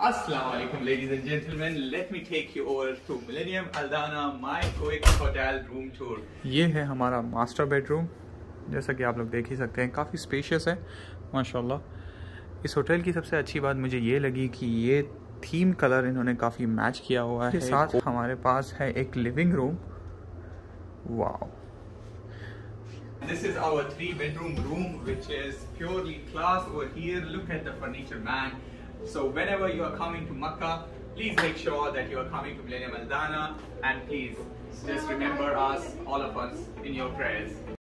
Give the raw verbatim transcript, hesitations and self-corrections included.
Assalamu alaikum ladies and gentlemen, let me take you over to Millennium Aldana, my quick hotel room tour. ये है हमारा master bedroom. जैसा कि आप लोग देख ही सकते हैं, काफ़ी स्पेशियस है माशाल्लाह। इस होटल की सबसे अच्छी बात मुझे ये लगी कि ये थीम कलर इन्होंने काफ़ी मैच किया हुआ है। साथ हमारे पास है एक living room. Wow, This is our three bedroom room which is purely class over here. Look at the furniture, man. So whenever you are coming to Makkah, please make sure that you are coming to Millennium Aldana, and please just remember us, all of us, in your prayers.